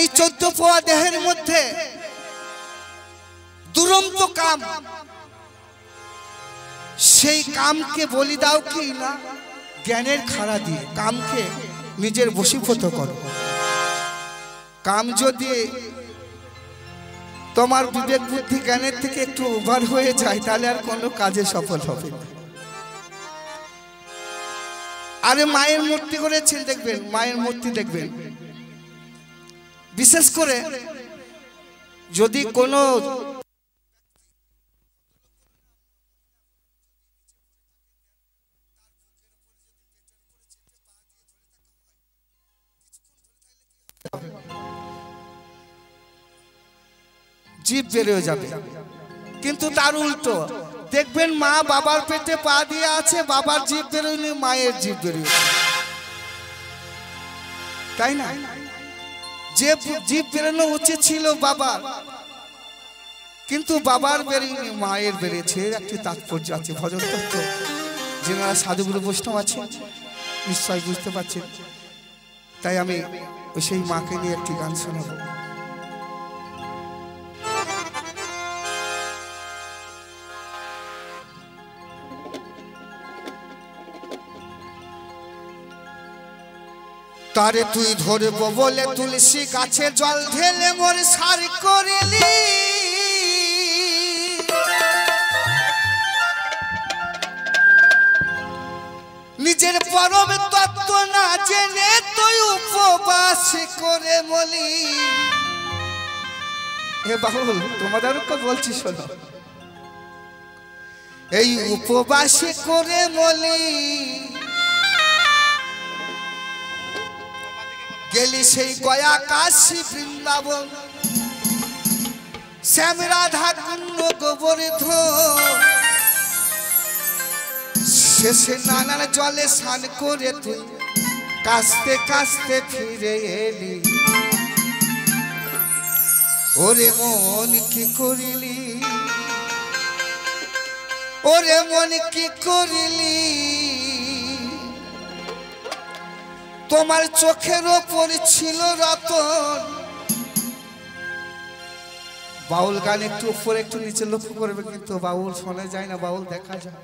14 পোয়া দেহের মধ্যে দুরন্ত কাম, সেই কামকে বলি দাও কি না জ্ঞানের খাড়া দিয়ে কামকে নিজের বশীভূত করো। কাম যদি তোমার বিবেক বুদ্ধি জ্ঞানের থেকে একটু ওভার হয়ে যায় তাহলে আর কোনো কাজে সফল হবে না। আরে মায়ের মূর্তি করেছেন দেখবেন, মায়ের মূর্তি দেখবেন, বিশেষ করে যদি কোনো জীব বেরিয়ে যাবে, কিন্তু তার উল্টো দেখবেন মা বাবার পেটে পা দিয়ে আছে, বাবার জীব বেরোয়নি, মায়ের জীব বেরিয়ে, তাই না? যে জীব বেরোনো উচিত ছিল বাবার, কিন্তু বাবার বেরিয়ে মায়ের বেরিয়েছে। একটি তাৎপর্য আছে ভজন তত্ত্ব, যারা সাধুগুরু বৈষ্ণব আছেন নিশ্চয় বুঝতে পারছেন। তাই আমি সেই মাকে নিয়ে একটি গান শোনাবো। তারে তুই ধরব বলে তুলসী গাছে জল ঢেলে মোর সার করিলি, নিজের পরম তত্ত্ব না জেনে তুই উপবাস করে মলি। এ বাবুল তোমাদেরকে বলছি শোনো, এই উপবাস করে মলি গেলি সেই গয়া কাশী বৃন্দাবন, শ্যাম রাধা কুণ্ড গোবর্ধন, শেষে নানার জলে স্নান করে তুই কাস্তে কাস্তে ফিরে এলি। ওরে মন কি করিলি, ওরে মন কি করিলি, তোমার চোখের ওপর ছিল রতন। বাউল গান একটু উপরে একটু নিচে লক্ষ্য করবে, কিন্তু বাউল শোনা যায় না, বাউল দেখা যায়।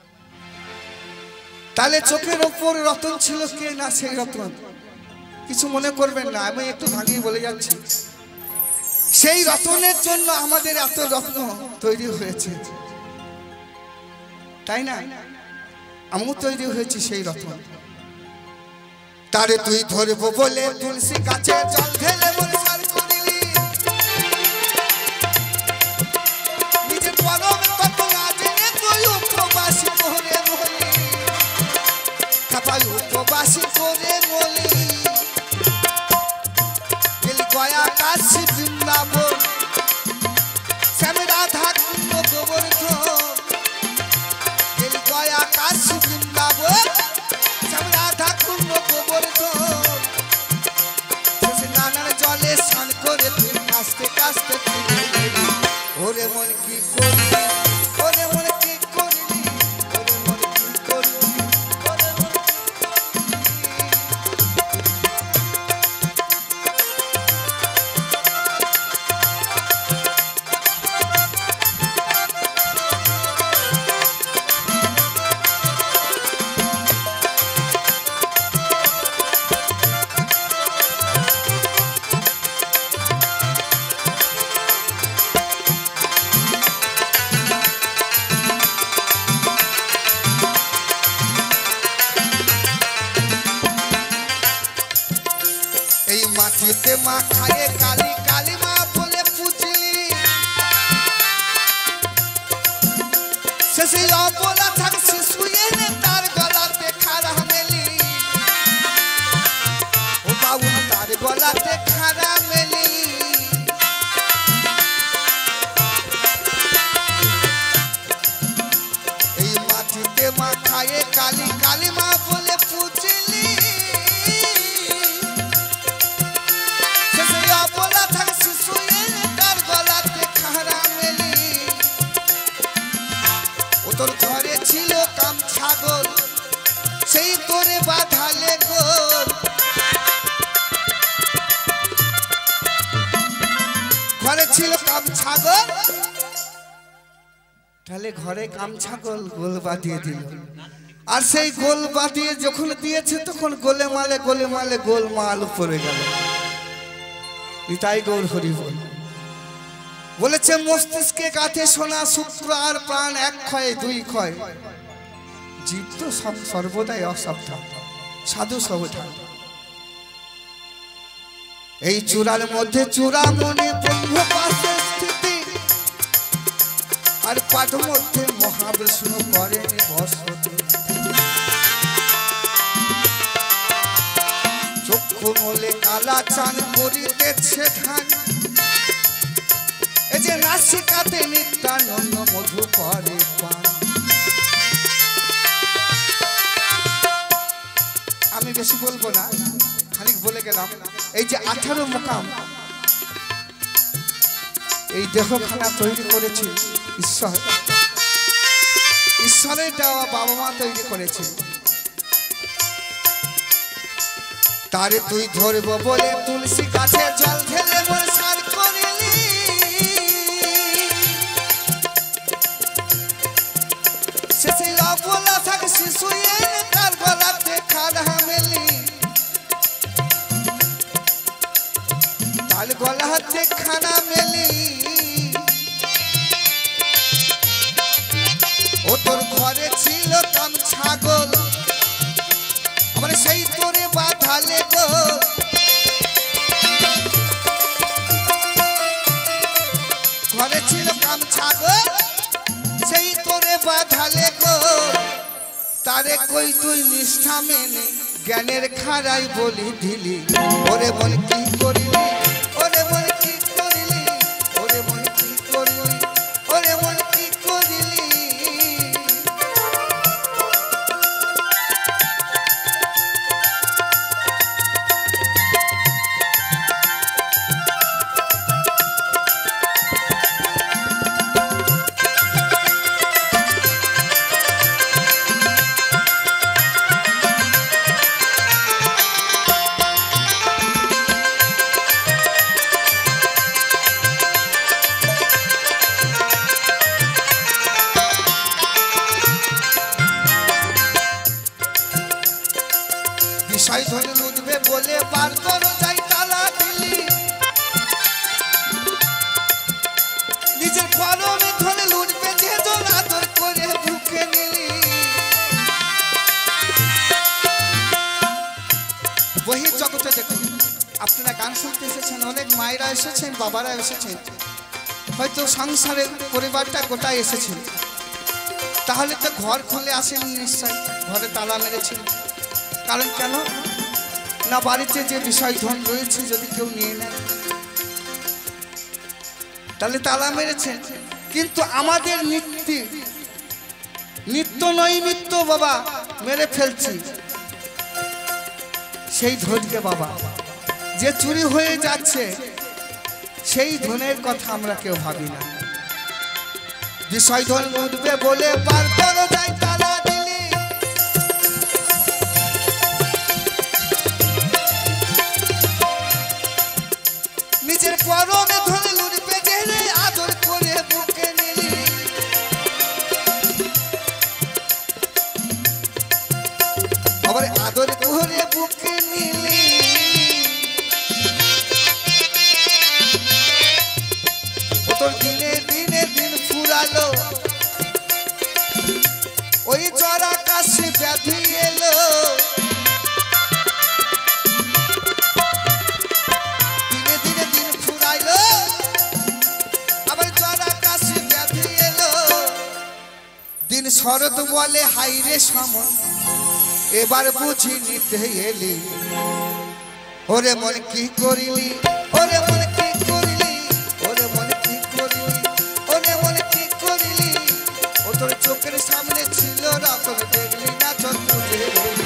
তাহলে চোখের ওপর রতন ছিল কে না সেই রতন, কিছু মনে করবেন না, আমি একটু ভাঙিয়ে বলে যাচ্ছি। সেই রতনের জন্য আমাদের এত রত্ন তৈরি হয়েছে, তাই না? আমিও তৈরি হয়েছি সেই রতন। তারে তুই ধরব বলে তুলসী গাছে জল ঢেলে মোর সার করিলি, নিজের পরম তত্ত্ব না জেনে তুই উপবাস করে মলি, খাপাই উপবাস করে মলি গেলি গয়া কাশী বৃন্দাবন, শ্যাম রাধা কুণ্ড গোবর্ধন, গেলি গয়া কাশী বৃন্দাবন, শ্যাম রাধা কুণ্ড গোবর্ধন, শেষে নানার জলে স্নান করে তুই কাস্তে কাস্তে ফিরে এলি। ওরে মন কি করলি, ওরে মন কি করলি, ওরে মন কি করলি, ওরে মন কি মাটিতে মা খায়ে কালী কালী মা বলে পুজলি, শেষে অবলা থাকছে শুয়ে নে তার গলাতে খাড়া মেলি। ও বাবু তার গলাতে খাড়া মেলি, এই মাটিতে মা খায়ে কালী কালী মা বলে পুজলি, তোর ঘরে ছিল কাম ছাগল, সেই তোরে বাঁধালে গোল, ঘরে ছিল কাম ছাগল, তাহলে ঘরে কাম ছাগল গোল বাঁধিয়ে দিল। আর সেই গোল বাঁধিয়ে যখন দিয়েছে তখন গোলে মালে গোলমাল পড়ে গেল। নিতাই গৌর হরি বল। বলেছে মস্তিষ্কে গাঁথে সোনা, শুক্র আর প্রাণ এক ক্ষয় দুই ক্ষয়, জীব তো সর্বদাই অসাবধান, সাধু সাবধান। এই চূড়ার মধ্যে চূড়ামণি ব্রহ্ম পাশে স্থিতি, আর পাঠ মধ্যে মহাবিষ্ণু করেন বসতি। চক্ষু মলে কালা চান করিতেছে ধান, এই যে নাসিকাতে নিত্যানন্দ মধু করে পান। আমি বেশি বলবো না, খানিক বলে গেলাম। এই যে 18 মোকাম এই দেহখানা তৈরি করেছে ঈশ্বর, ঈশ্বরের দেওয়া বাবা মা তৈরি করেছে। তারে তুই ধরবো বলে তুলসী গাছে জল ঢেলে সার করিলি, শেষে অবলা থাক শিশু তার গলাতে খাড়া মেলি, তার গলাতে খানা মেলি। ও তোর ঘরে ছিল কাম ছাগল, আমার সেই তোরে বাঁধালে গো। ঘরে ছিল কাম ছাগল, সেই তোরে বাঁধালে গো। তারে কই তুই নিষ্ঠা মেনে জ্ঞানের খাড়াই বলি দিলি। ওরে বল কি করিলি, ওরে বল কি করিলি, ওরে বল কি করিলি, ওরে বল কি করিলি। বিষয় ধরে লুটবে বলে বার দরজায় তালা দিলি, নিজের পরমে ধরে লুটবে যে জন আদর করে বুকে নিলি। বহির জগতে দেখুন, আপনারা গান শুনতে এসেছেন, অনেক মায়েরা এসেছেন, বাবারা এসেছেন, হয়তো সংসারের পরিবারটা গোটায় এসেছেন, তাহলে তো ঘর খুলে আসেনি নিশ্চয়, ঘরে তালা মেরেছেন। কারণ কেন না, বাড়িতে যে বিষয় ধন রয়েছে যদি কেউ নিয়ে নেয় তাহলে তালা মেরেছেন। কিন্তু আমাদের নিত্য নৈমিত্য বাবা মেরে ফেলছি সেই ধনকে। বাবা যে চুরি হয়ে যাচ্ছে সেই ধনের কথা আমরা কেউ ভাবি না। বিষয় ধন উঠবে বলে পার দরজায় তালা দিলি, নিজের পরমে ধরে লুটবে যে আদর করে বুকে নিলি। আবার আদর করে বুকে নিলি, তোর দিনে দিনে দিন ফুরালো, ওই জরা কাশি ব্যাধি এলো। দিনে দিনে দিন ফুরাইলো, আবার জরা কাশি ব্যাধি এলো। দিন শরৎ বলে হাইরে সমন, এবার বুঝি নিতে এলি। ওরে মন কি করিলি, ওরে মন কি করিলি, ওরে মন কি করিলি, ওরে মন কি করিলি। ও তোর চোখের সামনে ছিল রকম দেখলি না চন্দ্র।